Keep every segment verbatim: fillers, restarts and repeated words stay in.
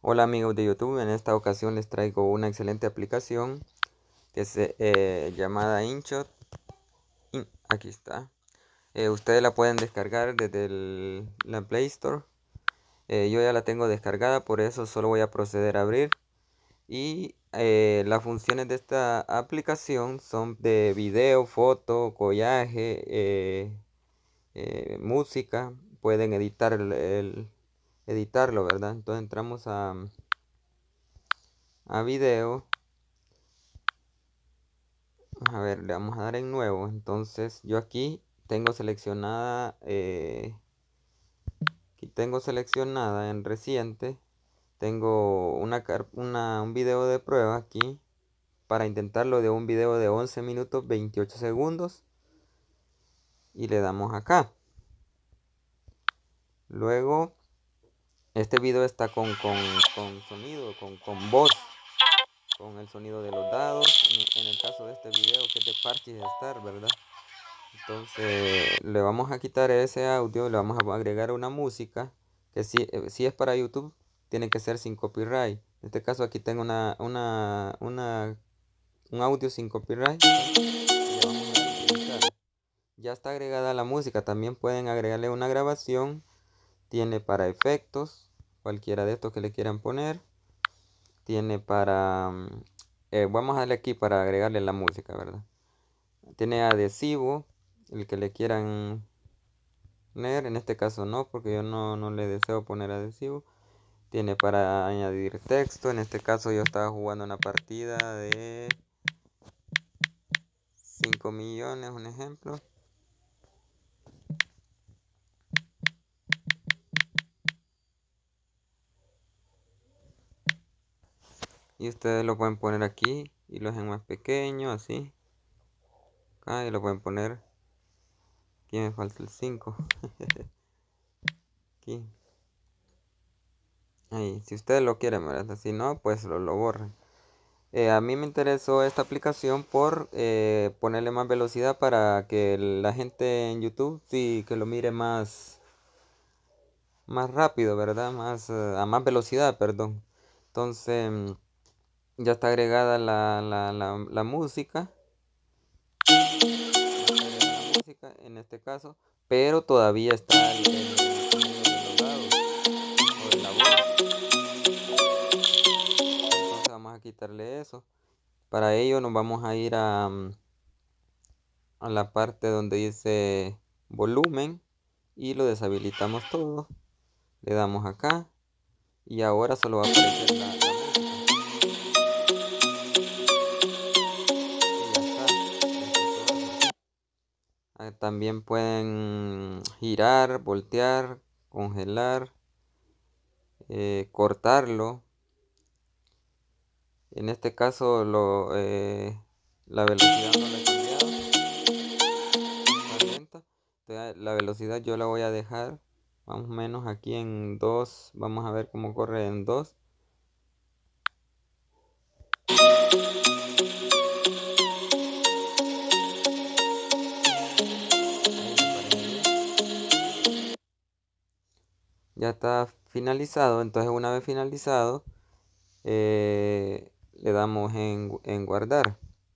Hola amigos de YouTube, en esta ocasión les traigo una excelente aplicación que es eh, llamada InShot. In- aquí está. Eh, ustedes la pueden descargar desde el- la Play Store. Eh, yo ya la tengo descargada, por eso solo voy a proceder a abrir. Y eh, las funciones de esta aplicación son de video, foto, collage, eh, eh, música. Pueden editar el, el- editarlo, ¿verdad? Entonces entramos a, a video. A ver, le vamos a dar en nuevo. Entonces yo aquí tengo seleccionada, eh, aquí tengo seleccionada en reciente. Tengo una, car- una- un video de prueba aquí para intentarlo, de un video de once minutos veintiocho segundos. Y le damos acá. Luego, este video está con, con, con sonido, con, con voz, con el sonido de los dados. En, en el caso de este video que es de Parches Star, ¿verdad? Entonces le vamos a quitar ese audio, le vamos a agregar una música que si, eh, si es para YouTube tiene que ser sin copyright. En este caso aquí tengo una, una, una un audio sin copyright. Le vamos a dar a utilizar. Ya está agregada la música, también pueden agregarle una grabación. Tiene para efectos, cualquiera de estos que le quieran poner. Tiene para, mm, eh, vamos a darle aquí para agregarle la música, ¿verdad? Tiene adhesivo, el que le quieran poner, en este caso no, porque yo no, no le deseo poner adhesivo. Tiene para añadir texto, en este caso yo estaba jugando una partida de cinco millones, un ejemplo. Y ustedes lo pueden poner aquí y lo hacen más pequeño, así. Acá y lo pueden poner. Aquí me falta el cinco. Aquí. Ahí, si ustedes lo quieren, ¿verdad? Si no, pues lo, lo borran. Eh, a mí me interesó esta aplicación por eh, ponerle más velocidad para que la gente en YouTube sí que lo mire más, más rápido, ¿verdad? Más, eh, a más velocidad, perdón. Entonces, mm, ya está agregada la, la, la, la música. Ya está agregada la música en este caso, pero todavía está el, el- el sonido de los dados o de la voz. Entonces vamos a quitarle eso. Para ello nos vamos a ir a, mm, a la parte donde dice volumen y lo deshabilitamos todo. Le damos acá y ahora solo va a aparecer la, la música. Y ya está. Esto es todo eso. Ah, también pueden girar, voltear, congelar, eh, cortarlo. En este caso lo, eh, la velocidad no la he cambiado. Está lenta. Entonces, la velocidad yo la voy a dejar más o menos aquí en dos. Vamos a ver cómo corre en dos. Ahí me parece bien. Ya está finalizado. Entonces una vez finalizado, eh, le damos en, en guardar.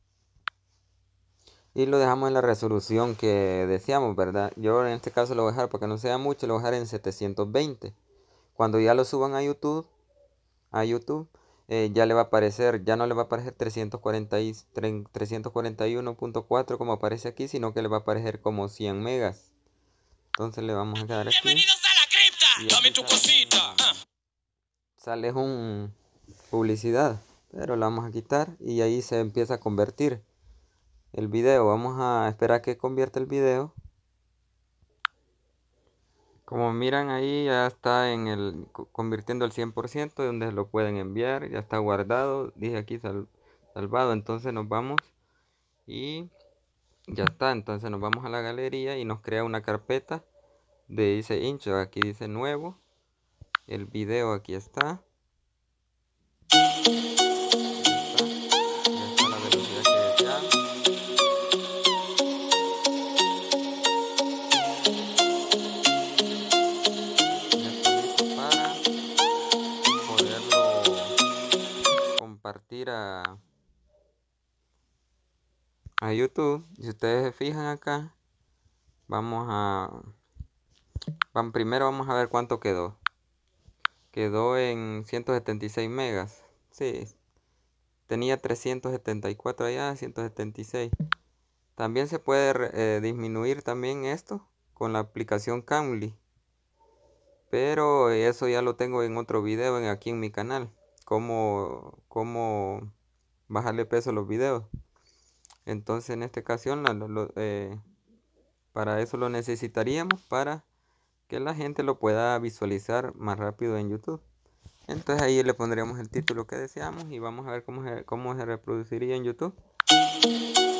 Y lo dejamos en la resolución que deseamos, ¿verdad? Yo en este caso lo voy a dejar para que no sea mucho, lo voy a dejar en setecientos veinte. Cuando ya lo suban a YouTube, a YouTube, eh, ya le va a aparecer, ya no le va a aparecer trescientos cuarenta y, trescientos cuarenta y uno punto cuatro como aparece aquí, sino que le va a aparecer como cien megas. Entonces le vamos a quedar aquí. Bienvenidos a la cripta. Y dame tu cosita. Un, sale un publicidad, pero la vamos a quitar y ahí se empieza a convertir el video. Vamos a esperar a que convierta el video. Como miran ahí ya está en el convirtiendo el cien por ciento, donde lo pueden enviar, ya está guardado, dije aquí sal, salvado. Entonces nos vamos y ya está. Entonces nos vamos a la galería y nos crea una carpeta de dice InShot, aquí dice nuevo, el video aquí está. compartir a, a YouTube. Si ustedes se fijan acá, vamos a, vamos, primero vamos a ver cuánto quedó. Quedó en ciento setenta y seis megas. Sí, tenía trescientos setenta y cuatro allá, ciento setenta y seis. También se puede eh, disminuir también esto con la aplicación Cambly. Pero eso ya lo tengo en otro video en, aquí en mi canal. Cómo, cómo bajarle peso a los videos. Entonces en esta ocasión lo, lo, eh, para eso lo necesitaríamos para que la gente lo pueda visualizar más rápido en YouTube. Entonces ahí le pondríamos el título que deseamos y vamos a ver cómo se, cómo se reproduciría en YouTube.